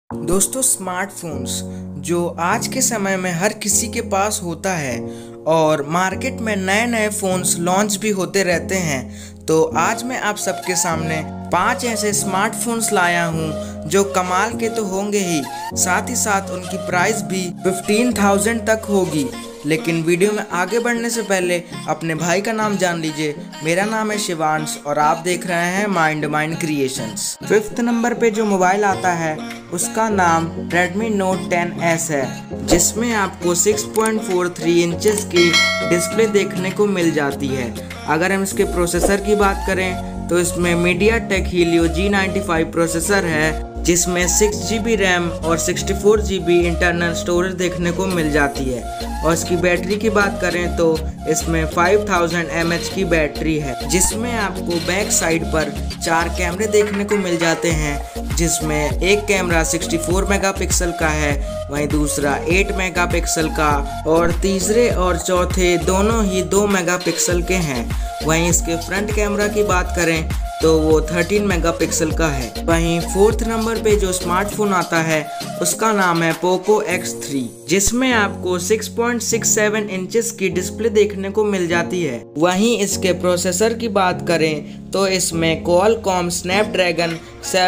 दोस्तों, स्मार्टफोन्स जो आज के समय में हर किसी के पास होता है और मार्केट में नए नए फ़ोन्स लॉन्च भी होते रहते हैं। तो आज मैं आप सबके सामने 5 ऐसे स्मार्टफोन्स लाया हूं जो कमाल के तो होंगे ही, साथ ही साथ उनकी प्राइस भी 15,000 तक होगी। लेकिन वीडियो में आगे बढ़ने से पहले अपने भाई का नाम जान लीजिए। मेरा नाम है शिवांश और आप देख रहे हैं माइंड क्रिएशंस। 5th नंबर पे जो मोबाइल आता है उसका नाम Redmi Note 10S है, जिसमें आपको 6.43 इंचेस की डिस्प्ले देखने को मिल जाती है। अगर हम इसके प्रोसेसर की बात करें तो इसमें MediaTek Helio G95 प्रोसेसर है, जिसमें 6GB रैम और 64GB इंटरनल स्टोरेज देखने को मिल जाती है। और इसकी बैटरी की बात करें तो इसमें 5000 mAh की बैटरी है, जिसमें आपको बैक साइड पर 4 कैमरे देखने को मिल जाते हैं, जिसमें एक कैमरा 64 मेगापिक्सल का है, वहीं दूसरा 8 मेगापिक्सल का और तीसरे और चौथे दोनों ही 2 मेगापिक्सल के हैं। वहीं इसके फ्रंट कैमरा की बात करें तो वो 13 मेगापिक्सल का है। वहीं 4th नंबर पे जो स्मार्टफोन आता है उसका नाम है Poco X3, जिसमें आपको 6.67 इंचेस की डिस्प्ले देखने को मिल जाती है। वहीं इसके प्रोसेसर की बात करें तो इसमें Qualcomm Snapdragon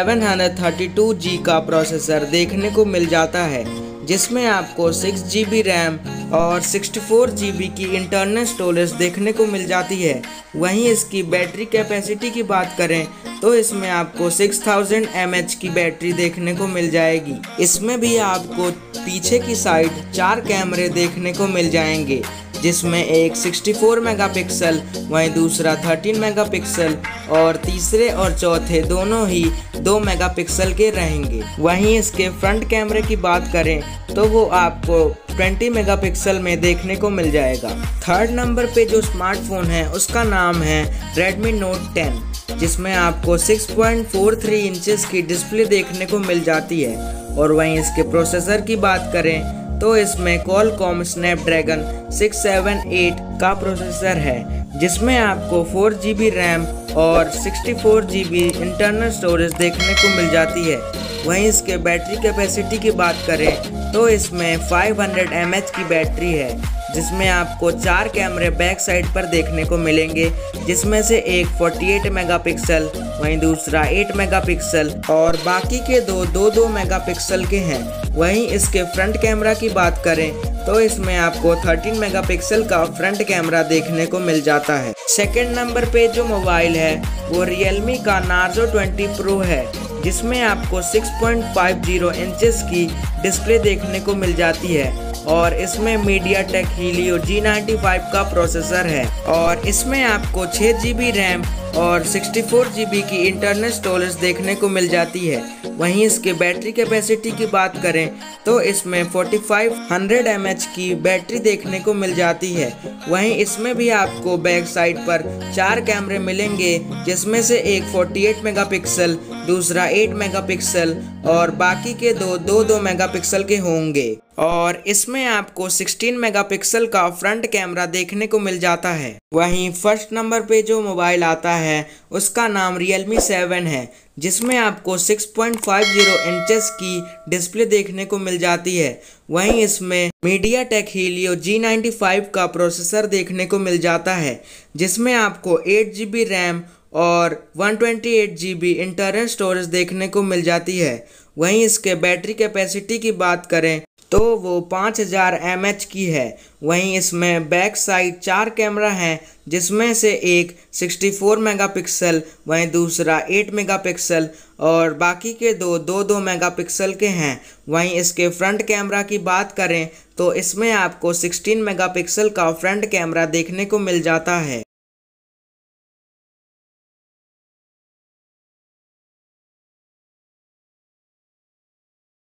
732G का प्रोसेसर देखने को मिल जाता है, जिसमें आपको 6GB रैम और 64GB की इंटरनल स्टोरेज देखने को मिल जाती है। वहीं इसकी बैटरी कैपेसिटी की बात करें तो इसमें आपको 6000 mAh की बैटरी देखने को मिल जाएगी। इसमें भी आपको पीछे की साइड 4 कैमरे देखने को मिल जाएंगे, जिसमें एक 64 मेगापिक्सल, वहीं दूसरा 13 मेगापिक्सल और तीसरे और चौथे दोनों ही 2 मेगापिक्सल के रहेंगे। वहीं इसके फ्रंट कैमरे की बात करें तो वो आपको 20 मेगापिक्सल में देखने को मिल जाएगा। 3rd नंबर पे जो स्मार्टफोन है उसका नाम है Redmi Note 10, जिसमें आपको 6.43 इंचेस की डिस्प्ले देखने को मिल जाती है। और वहीं इसके प्रोसेसर की बात करें तो इसमें Qualcomm Snapdragon 678 का प्रोसेसर है, जिसमें आपको 4GB रैम और 64GB इंटरनल स्टोरेज देखने को मिल जाती है। वहीं इसके बैटरी कैपेसिटी की बात करें तो इसमें 500 mAh की बैटरी है, जिसमें आपको 4 कैमरे बैक साइड पर देखने को मिलेंगे, जिसमें से एक 48 मेगापिक्सल, वहीं दूसरा 8 मेगापिक्सल और बाकी के 2 मेगापिक्सल के हैं। वहीं इसके फ्रंट कैमरा की बात करें तो इसमें आपको 13 मेगापिक्सल का फ्रंट कैमरा देखने को मिल जाता है। 2nd नंबर पे जो मोबाइल है वो Realme का Narzo 20 Pro है, जिसमें आपको 6.50 इंचेस की डिस्प्ले देखने को मिल जाती है। और इसमें MediaTek Helio G95 का प्रोसेसर है और इसमें आपको 6GB रैम और 64GB की इंटरनल स्टोरेज देखने को मिल जाती है। वहीं इसके बैटरी कैपेसिटी की बात करें तो इसमें 4500 mAh की बैटरी देखने को मिल जाती है। वहीं इसमें भी आपको बैक साइड पर 4 कैमरे मिलेंगे, जिसमें से एक 48 मेगापिक्सल, दूसरा 8 मेगापिक्सल और बाकी के 2 मेगापिक्सल के होंगे। और इसमें आपको 16 मेगापिक्सल का फ्रंट कैमरा देखने को मिल जाता है। वहीं 1st नंबर पे जो मोबाइल आता है उसका नाम Realme 7 है, जिसमें आपको 6.50 इंचेस की डिस्प्ले देखने को मिल जाती है। वहीं इसमें MediaTek Helio G95 का प्रोसेसर देखने को मिल जाता है, जिसमें आपको 8GB रैम और 128GB इंटरनल स्टोरेज देखने को मिल जाती है। वहीं इसके बैटरी कैपेसिटी की बात करें तो वो 5000 mAh की है। वहीं इसमें बैक साइड 4 कैमरा हैं, जिसमें से एक 64 मेगापिक्सल, वहीं दूसरा 8 मेगापिक्सल और बाकी के 2 मेगापिक्सल के हैं। वहीं इसके फ्रंट कैमरा की बात करें तो इसमें आपको 16 मेगापिक्सल का फ्रंट कैमरा देखने को मिल जाता है।